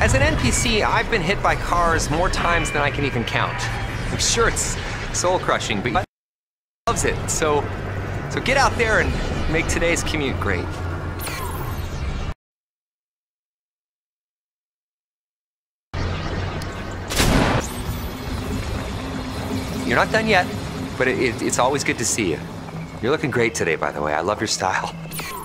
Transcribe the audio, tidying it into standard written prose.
As an NPC, I've been hit by cars more times than I can even count. I'm sure it's soul-crushing, but he loves it. So get out there and make today's commute great. You're not done yet, but it's always good to see you. You're looking great today, by the way. I love your style.